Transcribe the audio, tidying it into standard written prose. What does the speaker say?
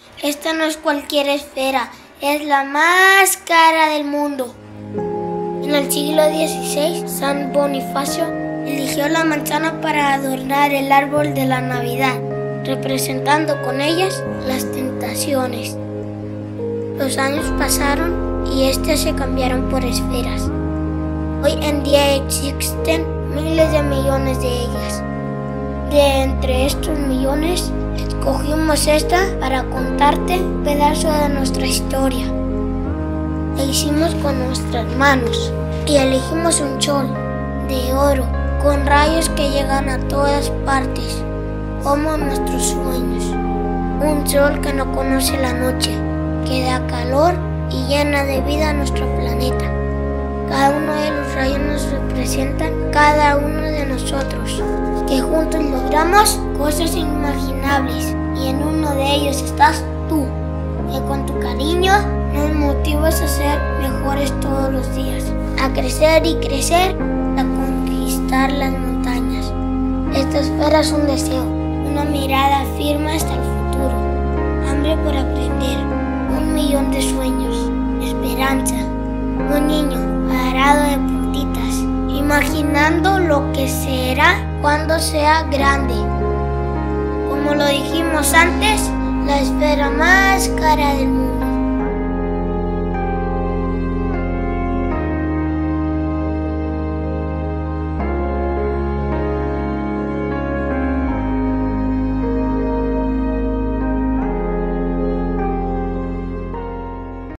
Esta no es cualquier esfera, es la más cara del mundo. En el siglo XVI, San Bonifacio eligió la manzana para adornar el árbol de la Navidad, representando con ellas las tentaciones. Los años pasaron y estas se cambiaron por esferas. Hoy en día existen miles de millones de ellas. De entre estos millones, escogimos esta para contarte un pedazo de nuestra historia. La hicimos con nuestras manos y elegimos un sol de oro con rayos que llegan a todas partes, como nuestros sueños. Un sol que no conoce la noche, que da calor y llena de vida a nuestro planeta. Cada uno de los rayos nos representan cada uno de nosotros, que juntos logramos cosas inimaginables, y en uno de ellos estás tú, que con tu cariño nos motivas a ser mejores todos los días, a crecer y crecer, a conquistar las montañas. Esta esfera es un deseo, una mirada firme hasta el futuro, hambre por aprender, 1.000.000 de sueños, esperanza, un niño parado de puntitas, imaginando lo que será cuando sea grande. Como lo dijimos antes, la esfera más cara del mundo.